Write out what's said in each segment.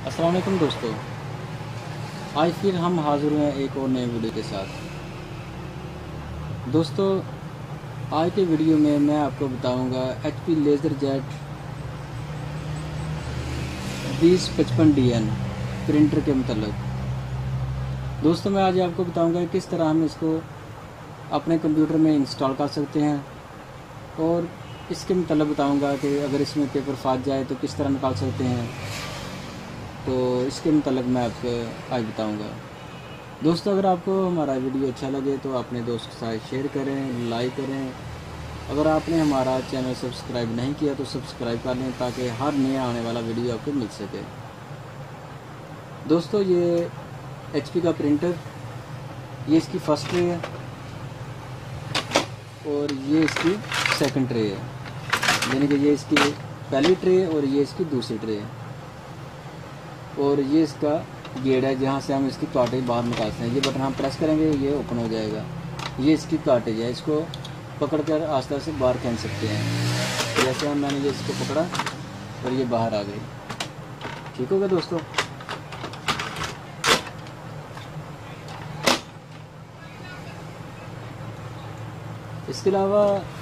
अस्सलाम वालेकुम दोस्तों, आज फिर हम हाज़िर हुए हैं एक और नए वीडियो के साथ। दोस्तों, आज के वीडियो में मैं आपको बताऊंगा HP लेज़रजेट 2055DN प्रिंटर के मतलब। दोस्तों, मैं आज आपको बताऊंगा किस तरह हम इसको अपने कंप्यूटर में इंस्टॉल कर सकते हैं और इसके मतलब बताऊंगा कि अगर इसमें पेपर फंस जाए तो किस तरह निकाल सकते हैं। तो इसके मतलब मैं आपको आज बताऊंगा। दोस्तों, अगर आपको हमारा वीडियो अच्छा लगे तो अपने दोस्त के साथ शेयर करें, लाइक करें। अगर आपने हमारा चैनल सब्सक्राइब नहीं किया तो सब्सक्राइब कर लें ताकि हर नया आने वाला वीडियो आपको मिल सके। दोस्तों, ये HP का प्रिंटर, ये इसकी फर्स्ट ट्रे है और ये इसकी सेकंड ट्रे है, यानी कि ये इसकी पहली ट्रे और ये इसकी दूसरी ट्रे है। और ये इसका गेट है जहाँ से हम इसकी कार्टेज बाहर निकालते हैं। ये बटन हम प्रेस करेंगे, ये ओपन हो जाएगा। ये इसकी कार्टेज है, इसको पकड़कर आस्ते आस्ते बाहर खींच सकते हैं। जैसे हम मैंने ये इसको पकड़ा और ये बाहर आ गई। ठीक होगा दोस्तों। इसके अलावा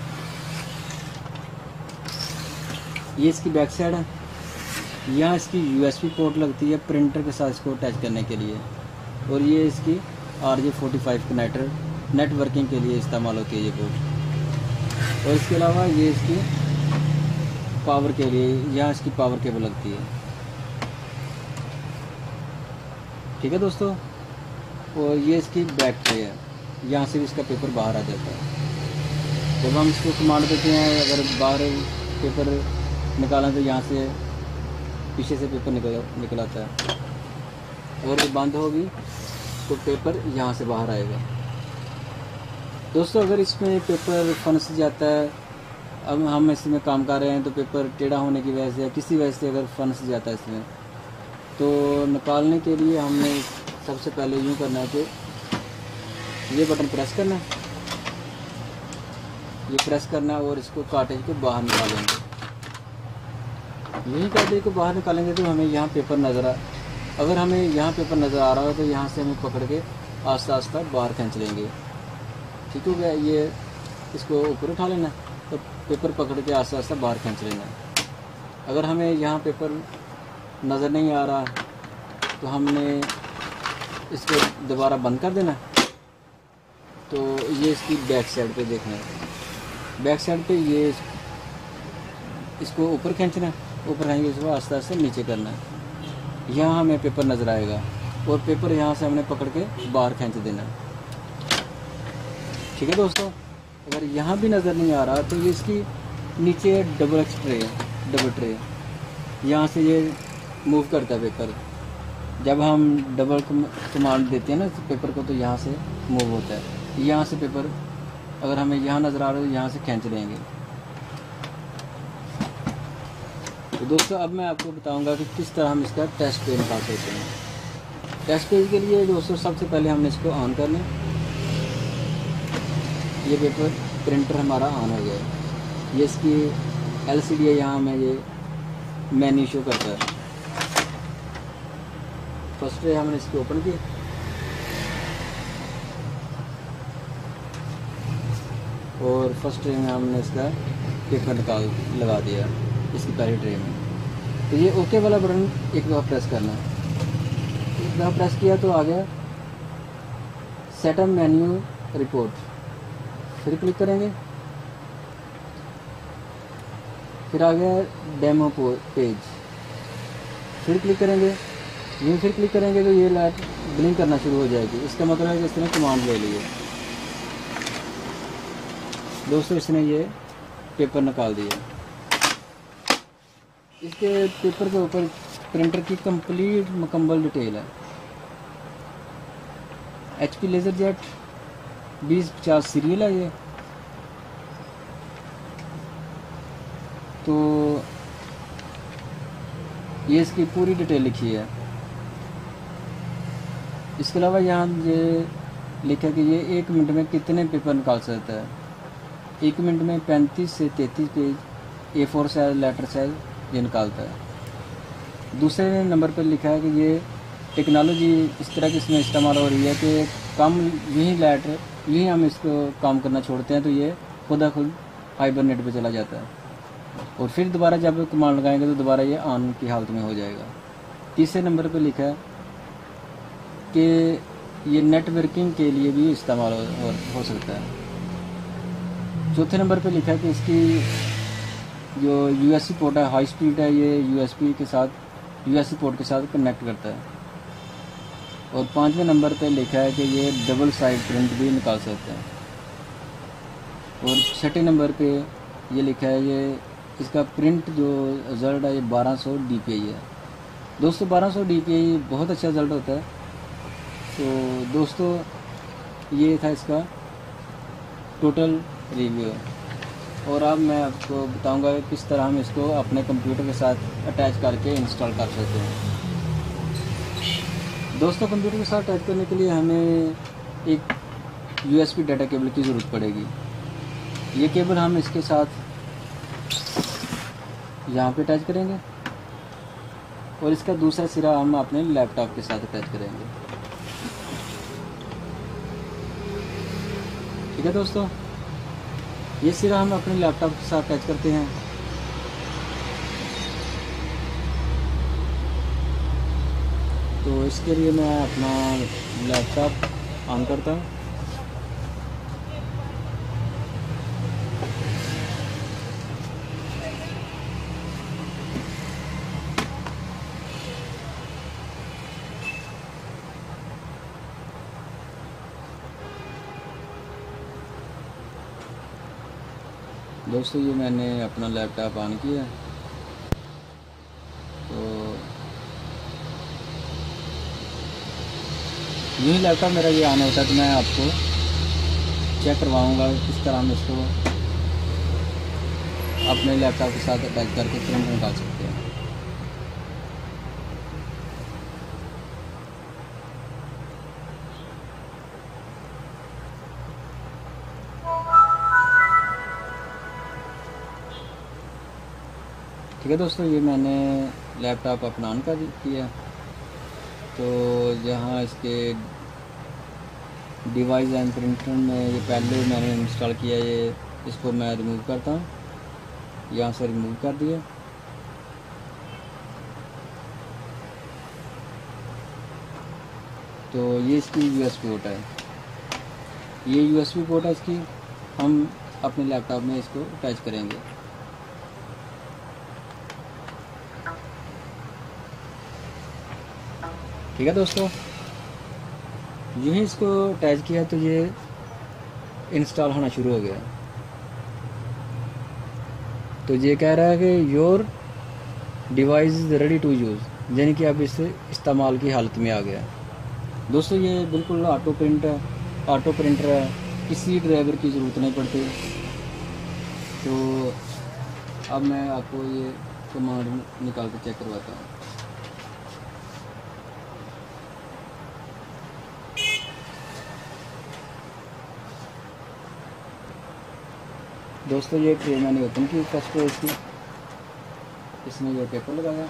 ये इसकी बैक साइड है। यहाँ इसकी USB पोर्ट लगती है प्रिंटर के साथ इसको अटैच करने के लिए। और ये इसकी RJ45 कनेक्टर नेटवर्किंग के लिए इस्तेमाल होती है ये पोर्ट। और इसके अलावा ये इसकी पावर के लिए, यहाँ इसकी पावर केबल लगती है। ठीक है दोस्तों। और ये इसकी बैक ट्रे है, यहाँ से भी इसका पेपर बाहर आ जाता है। जब हम इसको कमांड देते हैं, अगर बाहर पेपर निकालें तो यहाँ से पीछे से पेपर निकल आता है। और ये बंद होगी तो पेपर यहाँ से बाहर आएगा। दोस्तों, अगर इसमें पेपर फंस जाता है, अब हम इसमें काम कर रहे हैं तो पेपर टेढ़ा होने की वजह से या किसी वजह से अगर फंस जाता है इसमें, तो निकालने के लिए हमने सबसे पहले यूँ करना है कि ये बटन प्रेस करना है, ये प्रेस करना है और इसको कार्टेज को बाहर निकालेंगे। यही कार्टेज को बाहर निकालेंगे तो हमें यहाँ पेपर अगर हमें यहाँ पेपर नज़र आ रहा हो तो यहाँ से हमें पकड़ के आस्ता आस्ता बाहर खींच लेंगे। ठीक हो गया। ये इसको ऊपर उठा लेना, तो पेपर पकड़ के आस्ता आस्ता बाहर खींच लेना। अगर हमें यहाँ पेपर नज़र नहीं आ रहा तो हमने इसको दोबारा बंद कर देना। तो ये इसकी बैक साइड पे देखना है। बैक साइड पे ये इसको ऊपर खींचना है, ऊपर आएंगे इसको आस्ते आस्ते नीचे करना है। यहाँ हमें पेपर नज़र आएगा और पेपर यहाँ से हमने पकड़ के बाहर खींच देना। ठीक है दोस्तों। अगर यहाँ भी नज़र नहीं आ रहा तो ये इसकी नीचे डबल ट्रे, यहाँ से ये मूव करता है पेपर। जब हम डबल कमांड देते हैं ना पेपर को, तो यहाँ से मूव होता है। यहाँ से पेपर अगर हमें यहाँ नज़र आ रहा है तो यहाँ से खींच लेंगे। तो दोस्तों, अब मैं आपको बताऊंगा कि किस तरह हम इसका टेस्ट पेज निकाल सकते हैं। टेस्ट पेज के लिए दोस्तों सबसे पहले हमने इसको ऑन कर लें। ये पेपर प्रिंटर हमारा ऑन हो गया है। ये इसकी LCD है, यहाँ में ये मेन्यू शो करता है। फर्स्ट ट्रे हमने इसको ओपन किया और फर्स्ट ट्रे में हमने इसका पेपर लगा दिया इसकी पहली ट्रे में। तो ये ओके वाला बटन एक दफ़ा प्रेस करना है। एक दफ़ा प्रेस किया तो आ गया सेटअप मेन्यू रिपोर्ट। फिर क्लिक करेंगे, फिर आ गया डेमो पेज। फिर क्लिक करेंगे, यूँ फिर क्लिक करेंगे तो ये लाइट ब्लिंक करना शुरू हो जाएगी। इसका मतलब है कि इसने कमांड ले ली है। दोस्तों, इसने ये पेपर निकाल दिया। इसके पेपर के ऊपर प्रिंटर की कंप्लीट मुकम्मल डिटेल है। HP लेज़रजेट 2050 सीरियल है ये। तो ये इसकी पूरी डिटेल लिखी है। इसके अलावा यहाँ ये लिखा है कि ये 1 मिनट में कितने पेपर निकाल सकता है। 1 मिनट में 35 से 33 page A4 size letter size ये निकालता है। दूसरे नंबर पर लिखा है कि ये टेक्नोलॉजी इस तरह की इसमें इस्तेमाल हो रही है कि कम यही लाइट यही हम इसको काम करना छोड़ते हैं तो ये खुदा खुद हाइबरनेट पे चला जाता है और फिर दोबारा जब कमांड लगाएंगे तो दोबारा ये ऑन की हालत में हो जाएगा। तीसरे नंबर पर लिखा है कि ये नेटवर्किंग के लिए भी इस्तेमाल हो सकता है। चौथे नंबर पे लिखा है कि इसकी जो यूएसबी पोर्ट है हाई स्पीड है, ये यूएसबी के साथ यूएसबी पोर्ट के साथ कनेक्ट करता है। और पाँचवें नंबर पे लिखा है कि ये डबल साइड प्रिंट भी निकाल सकते हैं। और छठे नंबर पे ये लिखा है ये इसका प्रिंट जो रिज़ल्ट है ये 1200 dpi है। दोस्तों 1200 dpi बहुत अच्छा रिज़ल्ट होता है। तो दोस्तों ये था इसका टोटल रिव्यू और अब मैं आपको बताऊंगा किस तरह हम इसको अपने कंप्यूटर के साथ अटैच करके इंस्टॉल कर सकते हैं। दोस्तों कंप्यूटर के साथ अटैच करने के लिए हमें एक यूएसबी डाटा केबल की ज़रूरत पड़ेगी। ये केबल हम इसके साथ यहाँ पे अटैच करेंगे और इसका दूसरा सिरा हम अपने लैपटॉप के साथ अटैच करेंगे। ठीक है दोस्तों, ये सिरा हम अपने लैपटॉप के साथ अटैच करते हैं। तो इसके लिए मैं अपना लैपटॉप ऑन करता हूँ। दोस्तों ये मैंने अपना लैपटॉप ऑन किया तो यही लैपटॉप मेरा ये ऑन होता है तो मैं आपको चेक करवाऊंगा किस तरह हम इसको अपने लैपटॉप के साथ अटैच करके प्रिंट निकाल सकते हैं। ठीक है दोस्तों, ये मैंने लैपटॉप अपना ऑन कर किया। तो जहाँ इसके डिवाइस एंड प्रिंटर में ये पहले मैंने इंस्टॉल किया, ये इसको मैं रिमूव करता हूँ। यहाँ से रिमूव कर दिया। तो ये इसकी यूएसबी पोर्ट है, ये यूएसबी पोर्ट है इसकी, हम अपने लैपटॉप में इसको अटैच करेंगे। ठीक है दोस्तों, यूँ इसको अटैच किया तो ये इंस्टॉल होना शुरू हो गया। तो ये कह रहा है कि your device is ready to use, यानी कि अब इस इस्तेमाल की हालत में आ गया। दोस्तों ये बिल्कुल ऑटो प्रिंटर है, किसी ड्राइवर की ज़रूरत नहीं पड़ती। तो अब मैं आपको ये कमांड निकाल के चेक करवाता हूँ। दोस्तों ये ट्रे मैंने ओपन की फर्स्ट पेज की, इसमें ये पेपर लगाया।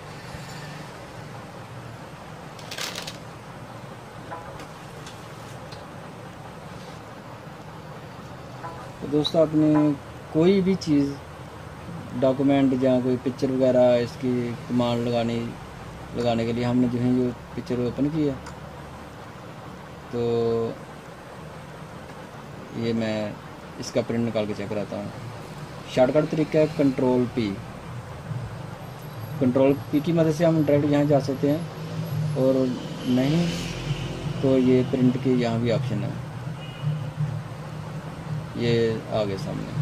तो दोस्तों आपने कोई भी चीज़ डॉक्यूमेंट या कोई पिक्चर वगैरह इसकी कमांड लगाने के लिए हमने जो है ये पिक्चर ओपन किया। तो ये मैं इसका प्रिंट निकाल के चेक कराता हूँ। शॉर्टकट तरीका है कंट्रोल पी की मदद से हम डायरेक्ट यहाँ जा सकते हैं, और नहीं तो ये प्रिंट के यहाँ भी ऑप्शन है, ये आगे सामने।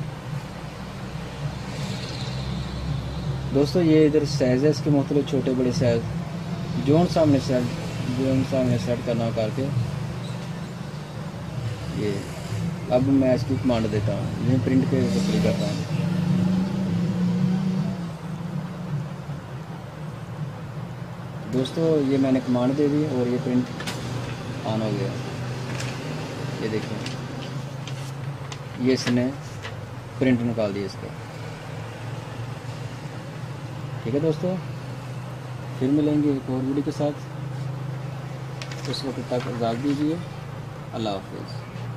दोस्तों ये इधर साइज है इसके मुख्तलिफ छोटे बड़े साइज, जो सामने सेट करना करके ये। अब मैं इसकी कमांड देता हूँ, ये प्रिंट पे क्लिक करता हूँ। दोस्तों ये मैंने कमांड दे दी और ये प्रिंट ऑन हो गया। ये देखिए, ये इसने प्रिंट निकाल दिया इसका। ठीक है दोस्तों, फिर मिलेंगे एक और वीडियो के साथ। उस वक्त तक इजाज़त दीजिए। अल्लाह हाफिज़।